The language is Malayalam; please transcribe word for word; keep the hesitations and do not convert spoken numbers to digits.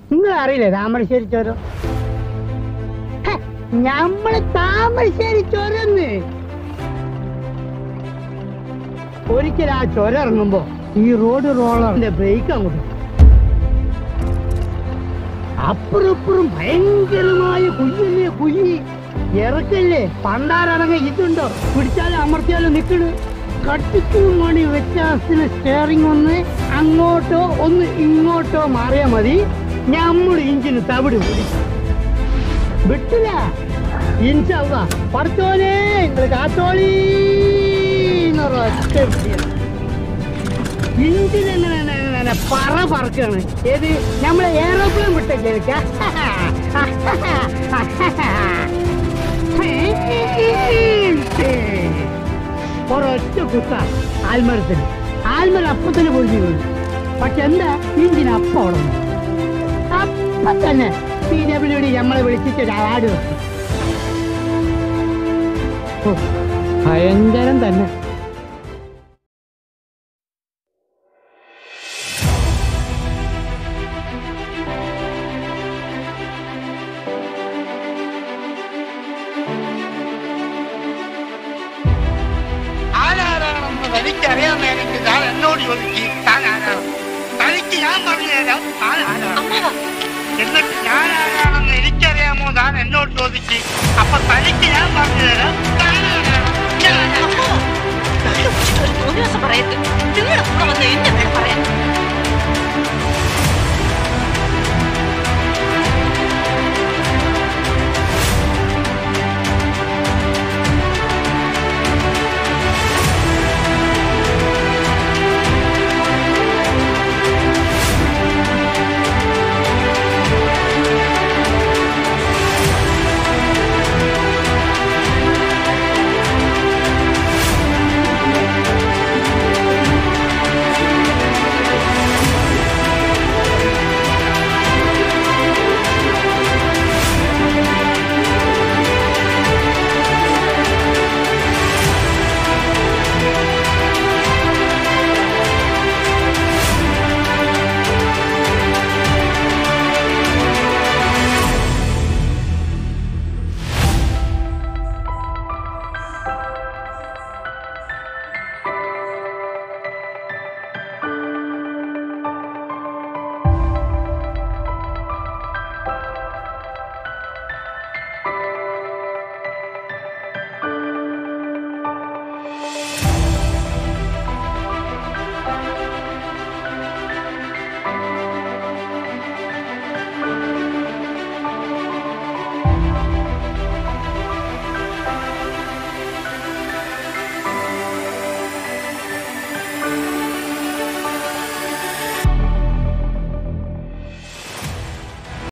നിങ്ങൾ അറിയില്ലേ താമരശ്ശേരി ചോരം? ഞമ്മള് താമരശ്ശേരി ചോരന്ന്. ഒരിക്കൽ ആ ചുരം ഇറങ്ങുമ്പോ ഈ റോഡ് റോളറിന്റെ ബ്രേക്ക് അങ്ങോട്ട് അപ്പുറപ്പുറം ഭയങ്കരമായ കുയ്യല്ലേ കുയ്യി ഇറക്കല്ലേ. പണ്ടാരടങ്ങ ഇതുണ്ടോ പിടിച്ചാലും അമർത്തിയാലും നിക്കണ്. കട്ടിക്കു മണി വ്യത്യാസത്തിന് സ്റ്റിയറിംഗ് ഒന്ന് അങ്ങോട്ടോ ഒന്ന് ഇങ്ങോട്ടോ മാറിയാ മതി, ഞമ്മള് ഇഞ്ചിന് തവിട് പിടിക്കും. വിട്ടില്ല ഇൻഷാ പഠിച്ചോനെ നിങ്ങള് കാത്തോളി. ഇഞ്ചിനെങ്ങനെ പറ പറക്കാണ്. ഏത് നമ്മളെ ഏറോപ്ലെയിൻ വിട്ടേക്ക് ഒരൊറ്റ കുത്ത ആൽമരത്തിന്. ആൽമരം അപ്പത്തിന് പൊളിഞ്ഞു വീണു. പക്ഷെ എന്താ ഇഞ്ചിന് അപ്പം ഓടണം. അപ്പൊ തന്നെ പി ഡബ്ല്യു ഡി നമ്മളെ വിളിച്ചിട്ട് ഒരു അവാർഡ് വെക്കും. ഭയങ്കരം തന്നെ. തനിക്കറിയാമെങ്കിൽ താൻ എന്നോട് ചോദിക്ക് താൻ ആരാണ്. തനിക്ക് ഞാൻ പറഞ്ഞു തരാം താൻ ആരാണ്. എന്നിട്ട് ഞാൻ ആരാണെന്ന് എനിക്കറിയാമോ താൻ എന്നോട് ചോദിക്ക്. അപ്പൊ തനിക്ക് ഞാൻ പറഞ്ഞു തരാം താൻ ആരാണ്. പറയരുത്. നിങ്ങളുടെ കൂടെ വന്ന് എന്നെ പറയാം.